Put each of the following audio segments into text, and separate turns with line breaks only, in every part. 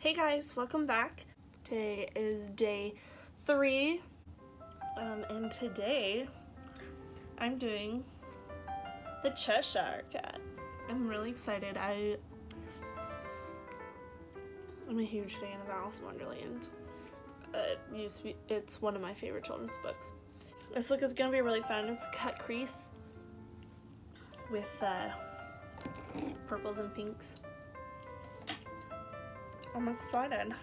Hey guys, welcome back. Today is day 3, and today I'm doing the Cheshire Cat. I'm really excited. I'm a huge fan of Alice in Wonderland. It's one of my favorite children's books. This look is gonna be really fun. It's a cut crease with purples and pinks. I'm excited.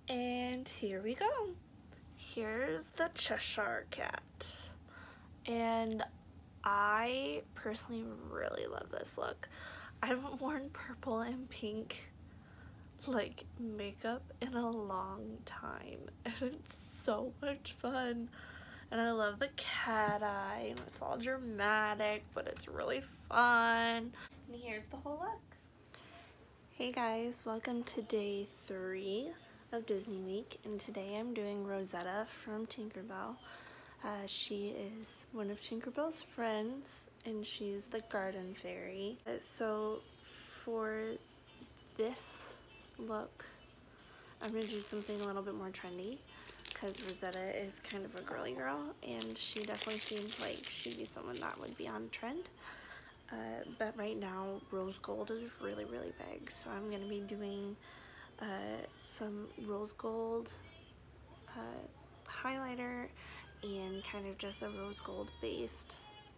And here we go. Here's the Cheshire Cat. And I personally really love this look. I haven't worn purple and pink like makeup in a long time, and it's so much fun. And I love the cat eye, and it's all dramatic, but it's really fun. And here's the whole look. Hey guys, welcome to day 3 of Disney Week, and today I'm doing Rosetta from Tinkerbell. She is one of Tinkerbell's friends, and she's the garden fairy. So for this look, I'm going to do something a little bit more trendy, because Rosetta is kind of a girly girl, and she definitely seems like she'd be someone that would be on trend. But right now, rose gold is really, really big, so I'm going to be doing some rose gold highlighter and kind of just a rose gold based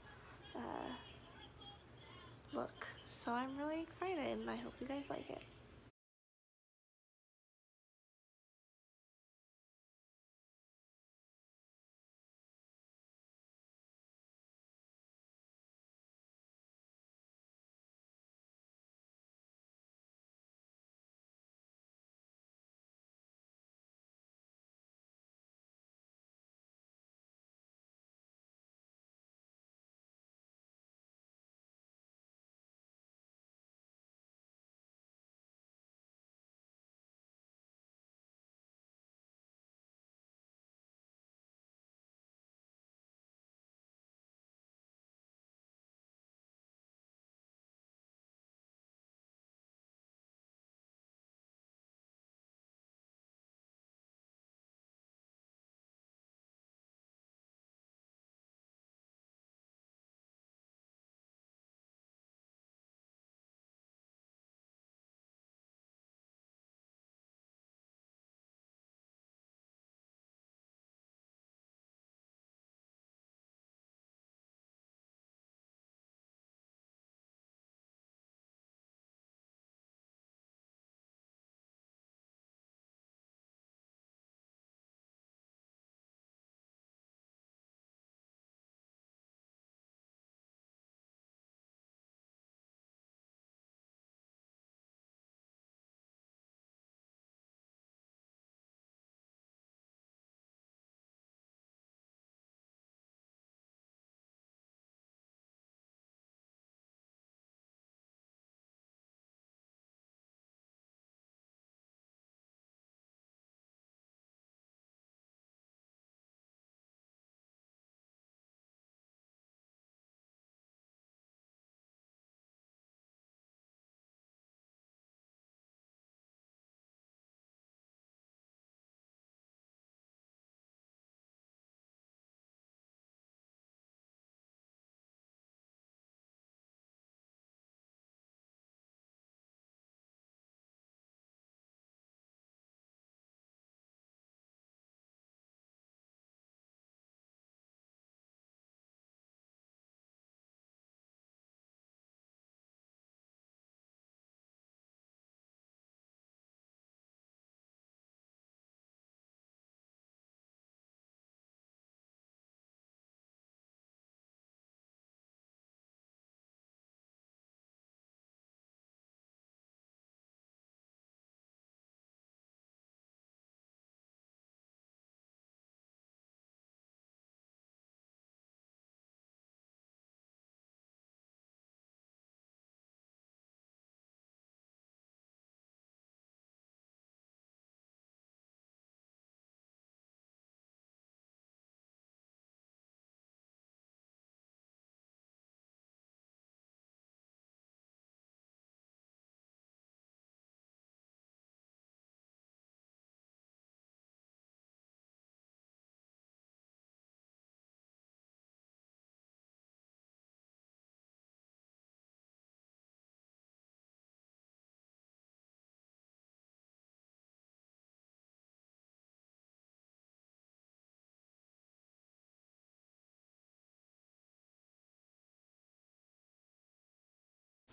look. So I'm really excited, and I hope you guys like it.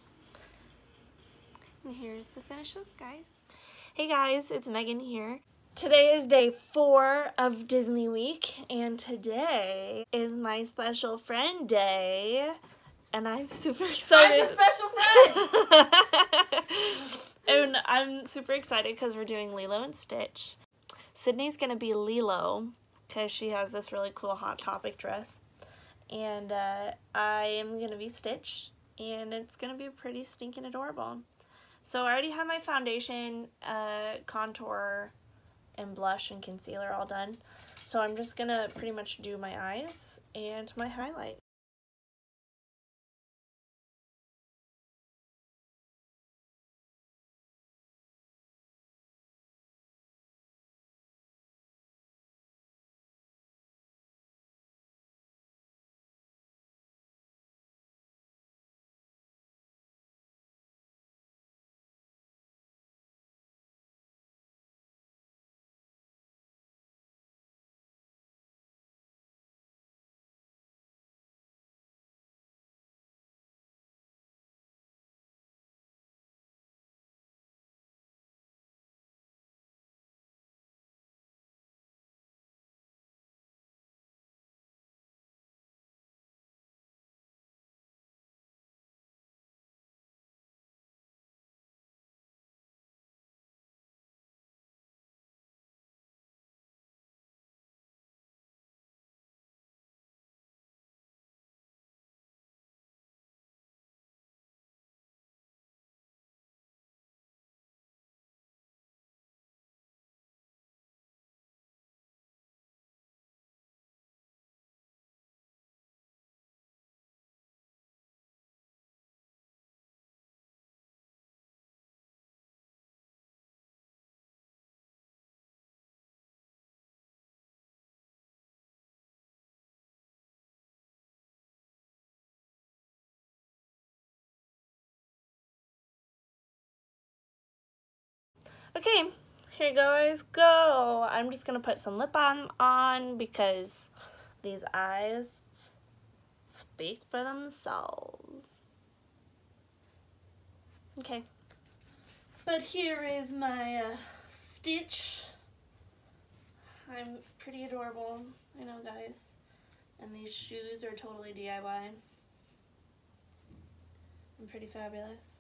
And here's the finished look, guys. Hey guys, it's Megan here. Today is day 4 of Disney Week, and today is my special friend day, and I'm super excited.
I'm the special friend!
And I'm super excited because we're doing Lilo and Stitch. Sydney's gonna be Lilo because she has this really cool Hot Topic dress, and I am gonna be Stitch, and it's gonna be pretty stinking adorable. So I already have my foundation, contour, and blush and concealer all done. So I'm just gonna pretty much do my eyes and my highlight. Okay, here guys go. I'm just gonna put some lip balm on because these eyes speak for themselves. Okay, but here is my Stitch. I'm pretty adorable, I know guys, and these shoes are totally DIY. I'm pretty fabulous.